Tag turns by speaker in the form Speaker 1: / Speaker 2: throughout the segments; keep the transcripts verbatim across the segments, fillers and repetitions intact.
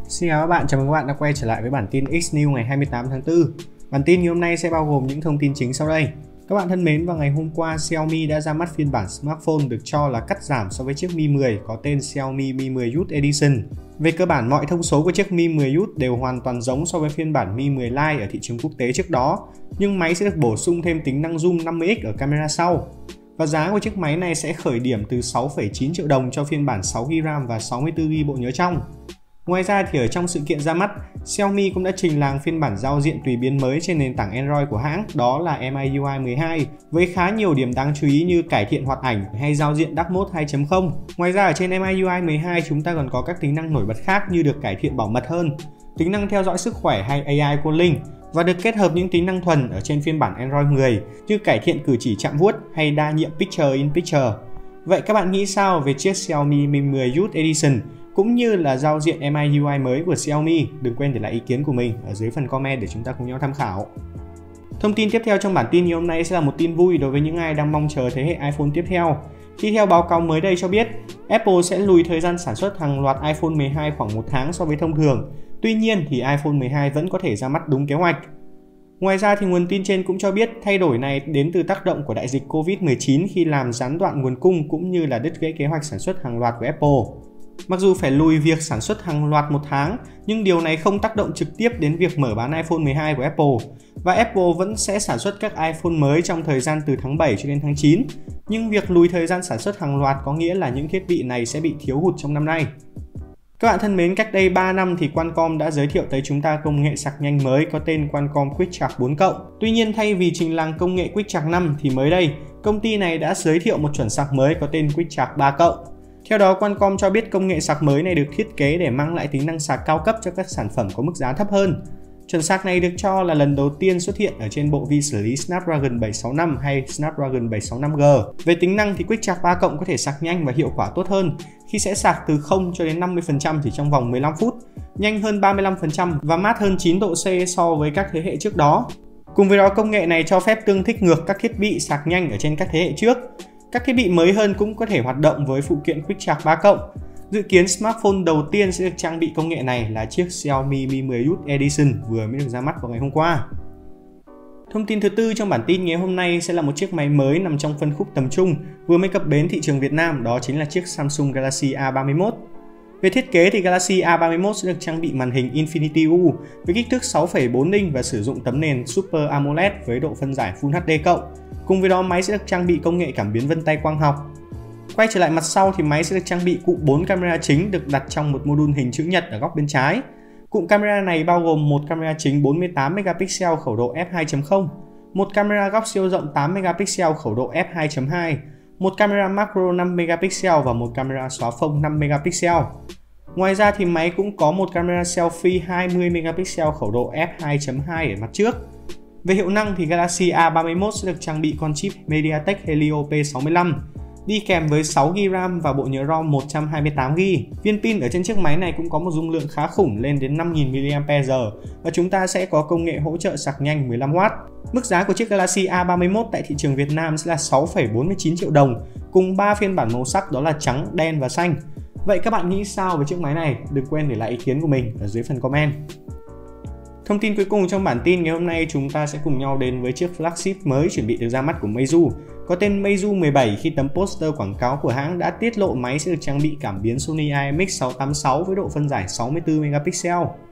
Speaker 1: Xin chào các bạn, chào mừng các bạn đã quay trở lại với bản tin X-News ngày hai mươi tám tháng tư. Bản tin ngày hôm nay sẽ bao gồm những thông tin chính sau đây. Các bạn thân mến, vào ngày hôm qua, Xiaomi đã ra mắt phiên bản smartphone được cho là cắt giảm so với chiếc Mi mười có tên Xiaomi Mi mười Youth Edition. Về cơ bản, mọi thông số của chiếc Mi mười Youth đều hoàn toàn giống so với phiên bản Mi mười Lite ở thị trường quốc tế trước đó, nhưng máy sẽ được bổ sung thêm tính năng zoom năm mươi x ở camera sau. Và giá của chiếc máy này sẽ khởi điểm từ sáu phẩy chín triệu đồng cho phiên bản sáu gi ga bai và sáu mươi tư gi ga bai bộ nhớ trong. Ngoài ra thì ở trong sự kiện ra mắt, Xiaomi cũng đã trình làng phiên bản giao diện tùy biến mới trên nền tảng Android của hãng, đó là em i u i mười hai, với khá nhiều điểm đáng chú ý như cải thiện hoạt ảnh hay giao diện Dark Mode hai chấm không. Ngoài ra ở trên em i u i mười hai chúng ta còn có các tính năng nổi bật khác như được cải thiện bảo mật hơn, tính năng theo dõi sức khỏe hay a i calling, và được kết hợp những tính năng thuần ở trên phiên bản Android mười như cải thiện cử chỉ chạm vuốt hay đa nhiệm Picture in Picture. Vậy các bạn nghĩ sao về chiếc Xiaomi Mi mười Youth Edition cũng như là giao diện em i u i mới của Xiaomi? Đừng quên để lại ý kiến của mình ở dưới phần comment để chúng ta cùng nhau tham khảo. Thông tin tiếp theo trong bản tin ngày hôm nay sẽ là một tin vui đối với những ai đang mong chờ thế hệ iPhone tiếp theo. Khi theo báo cáo mới đây cho biết, Apple sẽ lùi thời gian sản xuất hàng loạt iPhone mười hai khoảng một tháng so với thông thường. Tuy nhiên thì iPhone mười hai vẫn có thể ra mắt đúng kế hoạch. Ngoài ra thì nguồn tin trên cũng cho biết thay đổi này đến từ tác động của đại dịch Covid mười chín khi làm gián đoạn nguồn cung cũng như là đứt gãy kế hoạch sản xuất hàng loạt của Apple. Mặc dù phải lùi việc sản xuất hàng loạt một tháng, nhưng điều này không tác động trực tiếp đến việc mở bán iPhone mười hai của Apple. Và Apple vẫn sẽ sản xuất các iPhone mới trong thời gian từ tháng bảy cho đến tháng chín. Nhưng việc lùi thời gian sản xuất hàng loạt có nghĩa là những thiết bị này sẽ bị thiếu hụt trong năm nay. Các bạn thân mến, cách đây ba năm thì Qualcomm đã giới thiệu tới chúng ta công nghệ sạc nhanh mới có tên Qualcomm Quick Charge bốn cộng. Tuy nhiên thay vì trình làng công nghệ Quick Charge năm thì mới đây, công ty này đã giới thiệu một chuẩn sạc mới có tên Quick Charge ba cộng. Theo đó, Qualcomm cho biết công nghệ sạc mới này được thiết kế để mang lại tính năng sạc cao cấp cho các sản phẩm có mức giá thấp hơn. Chuẩn sạc này được cho là lần đầu tiên xuất hiện ở trên bộ vi xử lý Snapdragon bảy sáu năm hay Snapdragon bảy sáu năm G. Về tính năng thì Quick Charge ba cộng có thể sạc nhanh và hiệu quả tốt hơn khi sẽ sạc từ không cho đến năm mươi phần trăm chỉ trong vòng mười lăm phút, nhanh hơn ba mươi lăm phần trăm và mát hơn chín độ C so với các thế hệ trước đó. Cùng với đó, công nghệ này cho phép tương thích ngược các thiết bị sạc nhanh ở trên các thế hệ trước. Các thiết bị mới hơn cũng có thể hoạt động với phụ kiện Quick Charge ba cộng. Dự kiến smartphone đầu tiên sẽ được trang bị công nghệ này là chiếc Xiaomi Mi mười Youth Edition vừa mới được ra mắt vào ngày hôm qua. Thông tin thứ tư trong bản tin ngày hôm nay sẽ là một chiếc máy mới nằm trong phân khúc tầm trung vừa mới cập bến thị trường Việt Nam, đó chính là chiếc Samsung Galaxy A ba mươi mốt. Về thiết kế thì Galaxy A ba mươi mốt sẽ được trang bị màn hình Infinity U với kích thước sáu phẩy bốn inch và sử dụng tấm nền Super AMOLED với độ phân giải Full hát đê cộng. Cùng với đó, máy sẽ được trang bị công nghệ cảm biến vân tay quang học. Quay trở lại mặt sau thì máy sẽ được trang bị cụm bốn camera chính được đặt trong một module hình chữ nhật ở góc bên trái. Cụm camera này bao gồm một camera chính bốn mươi tám megapixel khẩu độ f hai chấm không, một camera góc siêu rộng tám megapixel khẩu độ f hai chấm hai, một camera macro năm megapixel và một camera xóa phông năm megapixel. Ngoài ra thì máy cũng có một camera selfie hai mươi megapixel khẩu độ f hai chấm hai ở mặt trước. Về hiệu năng thì Galaxy A ba mươi mốt sẽ được trang bị con chip MediaTek Helio P sáu mươi lăm, đi kèm với sáu gi ga bai RAM và bộ nhớ ROM một trăm hai mươi tám gi ga bai. Viên pin ở trên chiếc máy này cũng có một dung lượng khá khủng lên đến năm nghìn mi li am pe giờ và chúng ta sẽ có công nghệ hỗ trợ sạc nhanh mười lăm oát. Mức giá của chiếc Galaxy A ba mươi mốt tại thị trường Việt Nam sẽ là sáu phẩy bốn mươi chín triệu đồng cùng ba phiên bản màu sắc đó là trắng, đen và xanh. Vậy các bạn nghĩ sao về chiếc máy này? Đừng quên để lại ý kiến của mình ở dưới phần comment. Thông tin cuối cùng trong bản tin ngày hôm nay, chúng ta sẽ cùng nhau đến với chiếc flagship mới chuẩn bị được ra mắt của Meizu, có tên Meizu mười bảy, khi tấm poster quảng cáo của hãng đã tiết lộ máy sẽ được trang bị cảm biến Sony i em ích sáu tám sáu với độ phân giải sáu mươi tư megapixel.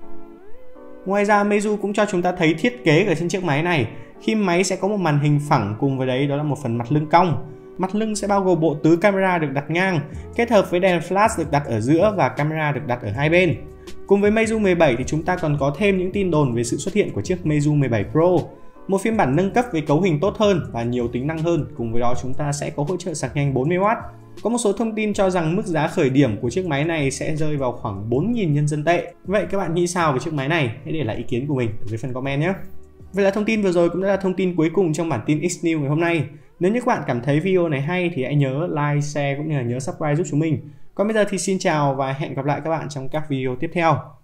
Speaker 1: Ngoài ra, Meizu cũng cho chúng ta thấy thiết kế ở trên chiếc máy này, khi máy sẽ có một màn hình phẳng cùng với đấy đó là một phần mặt lưng cong. Mặt lưng sẽ bao gồm bộ tứ camera được đặt ngang, kết hợp với đèn flash được đặt ở giữa và camera được đặt ở hai bên. Cùng với Meizu mười bảy thì chúng ta còn có thêm những tin đồn về sự xuất hiện của chiếc Meizu mười bảy Pro, một phiên bản nâng cấp với cấu hình tốt hơn và nhiều tính năng hơn. Cùng với đó chúng ta sẽ có hỗ trợ sạc nhanh bốn mươi oát. Có một số thông tin cho rằng mức giá khởi điểm của chiếc máy này sẽ rơi vào khoảng bốn nghìn nhân dân tệ. Vậy các bạn nghĩ sao về chiếc máy này? Hãy để lại ý kiến của mình ở dưới phần comment nhé. Vậy là thông tin vừa rồi cũng đã là thông tin cuối cùng trong bản tin X-News ngày hôm nay. Nếu như các bạn cảm thấy video này hay thì hãy nhớ like, share cũng như là nhớ subscribe giúp chúng mình. Còn bây giờ thì xin chào và hẹn gặp lại các bạn trong các video tiếp theo.